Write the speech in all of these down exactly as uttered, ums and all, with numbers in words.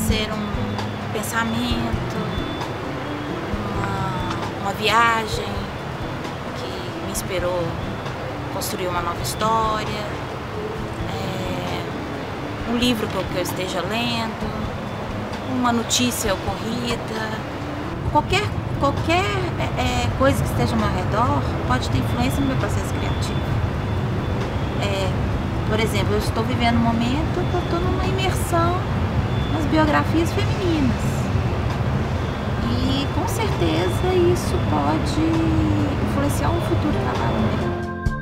ser um pensamento, uma, uma viagem que me inspirou a construir uma nova história, é, um livro que eu, que eu esteja lendo, uma notícia ocorrida, qualquer, qualquer é, coisa que esteja ao meu redor pode ter influência no meu processo criativo. É, por exemplo, eu estou vivendo um momento que eu estou numa imersão nas biografias femininas e com certeza isso pode influenciar um futuro trabalho meu.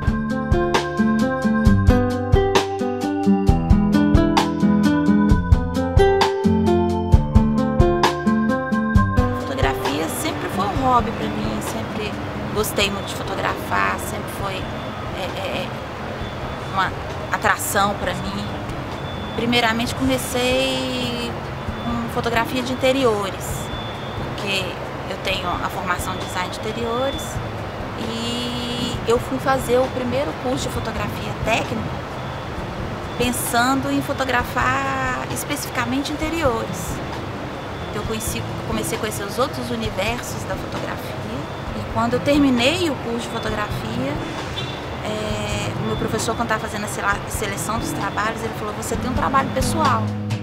Fotografia sempre foi um hobby para mim, sempre gostei muito de fotografar, sempre foi é, é, uma atração para mim. Primeiramente comecei com fotografia de interiores, porque eu tenho a formação de design de interiores e eu fui fazer o primeiro curso de fotografia técnica pensando em fotografar especificamente interiores. Eu conheci, comecei a conhecer os outros universos da fotografia e quando eu terminei o curso de fotografia, é, o meu professor, quando estava fazendo a seleção dos trabalhos, ele falou: você tem um trabalho pessoal.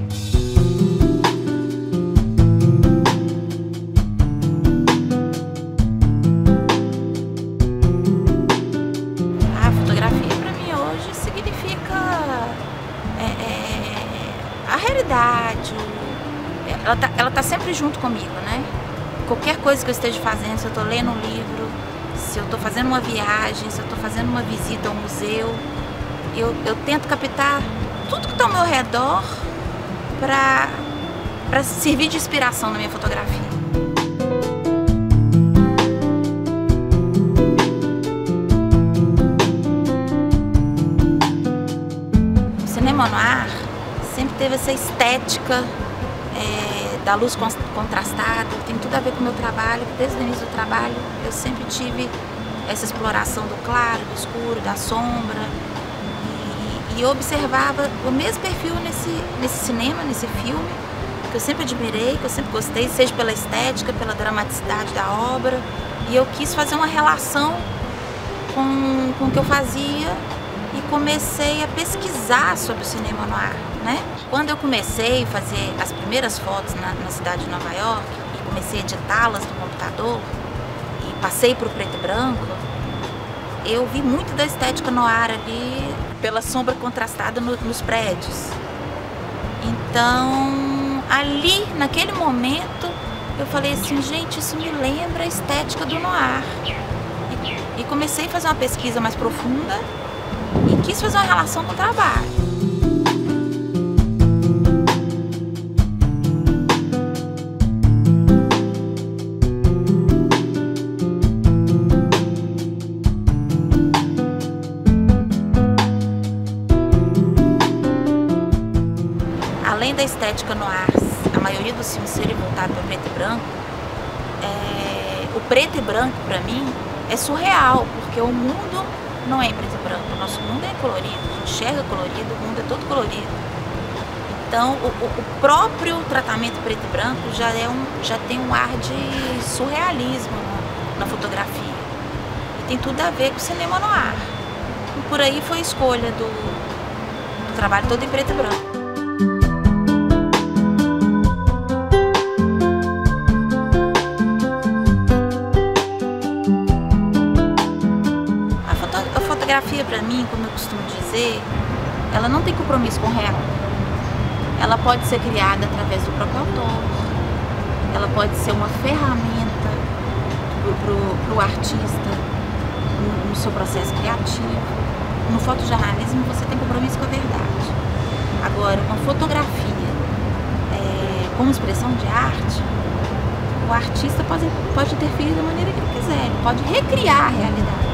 A fotografia para mim hoje significa é, é, a realidade, ela tá, ela tá sempre junto comigo, né? Qualquer coisa que eu esteja fazendo, se eu estou lendo um livro, se eu estou fazendo uma viagem, se eu estou fazendo uma visita ao museu, eu, eu tento captar tudo que está ao meu redor para para servir de inspiração na minha fotografia. O cinema noir sempre teve essa estética é, da luz contrastada, tem tudo a ver com o meu trabalho. Desde o início do trabalho eu sempre tive essa exploração do claro, do escuro, da sombra, e, e eu observava o mesmo perfil nesse, nesse cinema, nesse filme, que eu sempre admirei, que eu sempre gostei, seja pela estética, pela dramaticidade da obra, e eu quis fazer uma relação com, com o que eu fazia e comecei a pesquisar sobre o cinema noir, né? Quando eu comecei a fazer as primeiras fotos na, na cidade de Nova York e comecei a editá-las no computador e passei para o preto e branco, eu vi muito da estética noir ali pela sombra contrastada no, nos prédios. Então, ali, naquele momento, eu falei assim: gente, isso me lembra a estética do noir. E, e comecei a fazer uma pesquisa mais profunda e quis fazer uma relação com o trabalho. Além da estética noir, a maioria dos filmes serem voltados para preto e branco, é, o preto e branco para mim é surreal, porque o mundo não é em preto e branco, o nosso mundo é colorido, a gente enxerga colorido, o mundo é todo colorido. Então o, o próprio tratamento preto e branco já, é um, já tem um ar de surrealismo na, na fotografia. E tem tudo a ver com o cinema noir. E por aí foi a escolha do, do trabalho todo em preto e branco. A fotografia, para mim, como eu costumo dizer, ela não tem compromisso com o real. Ela pode ser criada através do próprio autor, ela pode ser uma ferramenta para o artista no, no seu processo criativo. No fotojornalismo você tem compromisso com a verdade. Agora, uma fotografia é, como expressão de arte, o artista pode, pode interferir da maneira que ele quiser, ele pode recriar a realidade.